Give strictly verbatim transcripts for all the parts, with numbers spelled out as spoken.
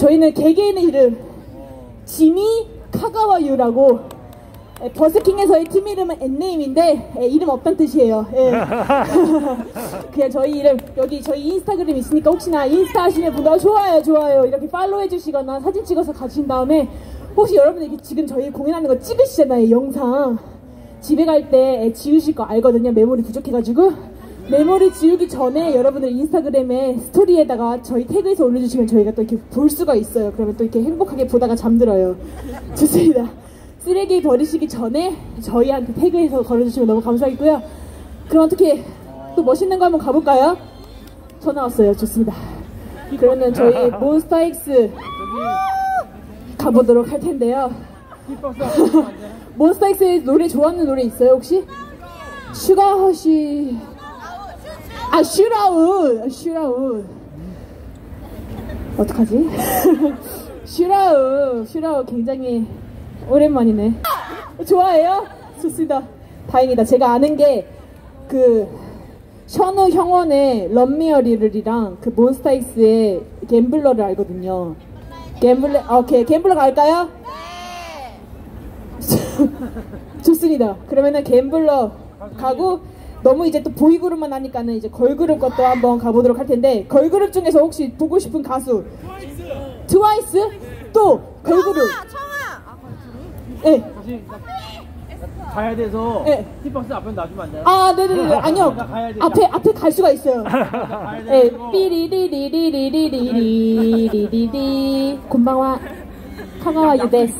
저희는 개개인의 이름 지미 카가와유라고, 버스킹에서의 팀 이름은 엔네임인데 에, 이름 없단 뜻이에요. 예. 그냥 저희 이름, 여기 저희 인스타그램 있으니까 혹시나 인스타 하시는 분들 좋아요 좋아요 이렇게 팔로우 해주시거나 사진 찍어서 가신 다음에, 혹시 여러분들 지금 저희 공연하는 거 찍으시잖아요. 영상 집에 갈 때 지우실 거 알거든요. 메모리 부족해가지고 메모리 지우기 전에 여러분들 인스타그램에 스토리에다가 저희 태그해서 올려주시면 저희가 또 이렇게 볼 수가 있어요. 그러면 또 이렇게 행복하게 보다가 잠들어요. 좋습니다. 쓰레기 버리시기 전에 저희한테 태그해서 걸어주시면 너무 감사하겠고요. 그럼 어떻게 또 멋있는 거 한번 가볼까요? 전화 왔어요. 좋습니다. 그러면 저희 몬스타엑스 가보도록 할 텐데요. 몬스타엑스의 노래 좋아하는 노래 있어요 혹시? 슈가허시, 아 슈라우, 슈라우 어떡하지? 슈라우, 슈라우 굉장히 오랜만이네. 좋아해요? 좋습니다. 다행이다. 제가 아는 게 그 션우 형원의 런미어리를이랑 그 몬스타엑스의 갬블러를 알거든요. 갬블러, 오케이, 갬블러 갈까요? 네. 좋습니다. 그러면은 갬블러 가고, 너무 이제 또 보이그룹만 하니까는 이제 걸그룹 것도 한번 가보도록 할 텐데, 걸그룹 중에서 혹시 보고 싶은 가수? 트와이스. 트와이스? 또 걸그룹. 네. 가야 돼서 네. 힙박스 앞에 놔주면 안 돼요? 아, 네네네. 아니요. 앞에 앞에 갈 수가 있어요. 네. 삐리리리리리리리리리리리. 곤방와 카가와 유데스.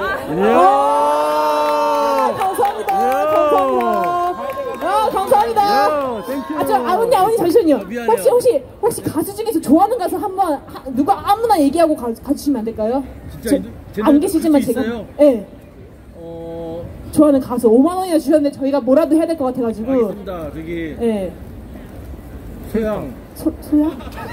감사합니다. 감사합니다. 아, 감사합니다. 아, 저 아버님, 아버님 잠시만요. 혹시 혹시 혹시 가수 중에서 좋아하는 가수 한번 누가 아무나 얘기하고 가, 가주시면 안 될까요? 진짜 저, 안 계시지만 제가. 예. 네. 어... 좋아하는 가수 오만 원이나 주셨는데 저희가 뭐라도 해야 될 것 같아가지고. 알겠습니다. 저기. 예. 네. 소양. 소, 소양?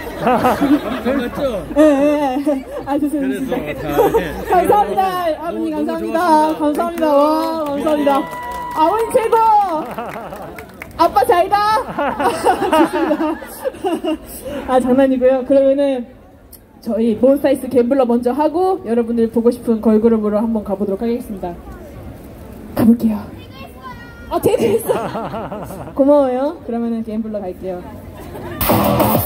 맞죠? 예, 예. 아, 죄송합니다. 감사합니다. 아버님, 감사합니다. 감사합니다. 와, 감사합니다. 아버님 최고! 아빠 잘가! 좋습니다. 아, 장난이고요. 그러면은 저희 몬스타엑스 갬블러 먼저 하고 여러분들 보고 싶은 걸그룹으로 한번 가보도록 하겠습니다. 가볼게요. 아, 되게 했어. 고마워요. 그러면은 갬블러 갈게요.